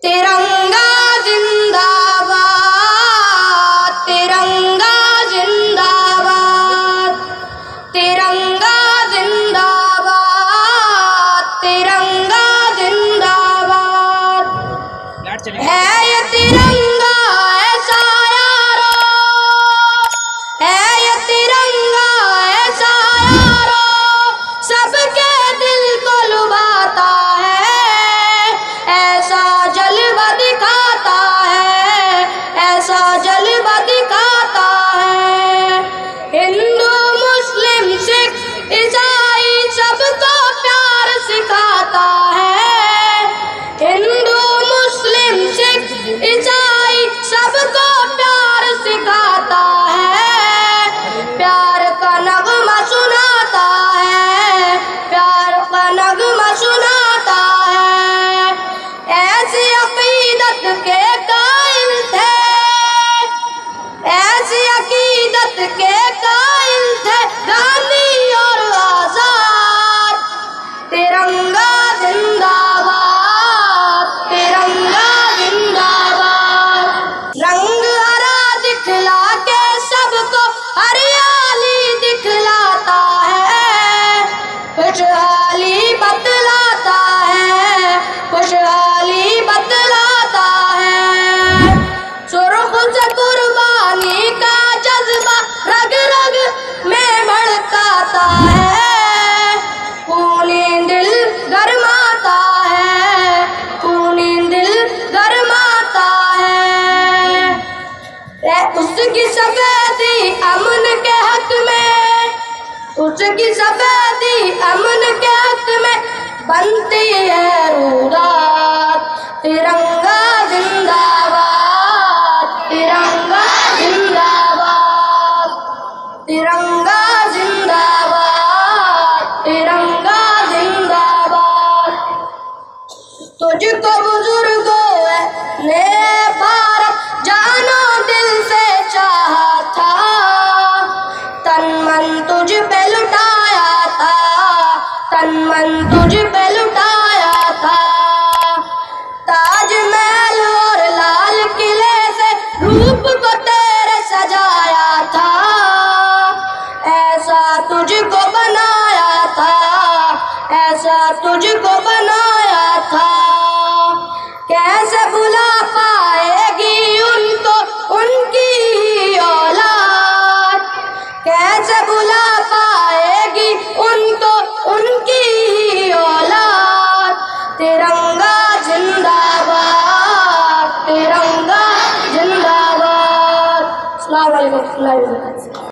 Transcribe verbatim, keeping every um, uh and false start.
तिरंगा जिंदाबाद, तिरंगा जिंदाबाद, तिरंगा जिंदाबाद, तिरंगा जिंदाबाद। है ये तिरंगा ऐसा यारो, है ये तिरंगा ऐसा यारो, सबके दिल को लुभाता है, ऐसा जलवा दिखाता है, ऐसा जलवा दिखाता है। हिंदू मुस्लिम सिख ईसाई सबको प्यार सिखाता है, हिंदू मुस्लिम सिख ईसाई सबको प्यार सिखाता है, प्यार का नगमा सुनाता है, प्यार का नगमा सुनाता है। ऐसी अकीदत के कायल थे, ऐसी अकीदत के कायल थे गांधी और आजाद। तिरंगा जिंदाबाद, तिरंगा जिंदाबाद। रंग हरा दिखला के सबको हरियाली दिखलाता है, खुशहाली बतलाता है, खुशहाली बतलाता है। सुर्ख से कुर्बानी का जज्बा रग रग में भड़काता है, खूनी दिल गरमाता है, खूनी दिल गरमाता है। उसकी सफेदी अमन के हक में, उसकी सफेदी अमन के हक में बनती है रूरात। तिरंगा जिंदाबाद, तिरंगा जिंदाबाद, तिरंगा जिंदाबाद, तिरंगा जिंदाबाद। तुझको बुजुर्गों ने भारत जानो दिल से चाहा था, तन मन तुझ पे लुटाया था, तन मन तुझ पे लुटाया था। ताजमहल और लाल किले से रूप को तेरे सजाया था, ऐसा तुझको बनाया था, ऐसा तुझको बनाया था। कैसे भुला पाएगी उनको उनकी औलाद, कैसे भुला पाएगी उनको उनकी औलाद। तिरंगा जिंदाबाद, तिरंगा जिंदाबाद। अस्सलाम वालेकुम।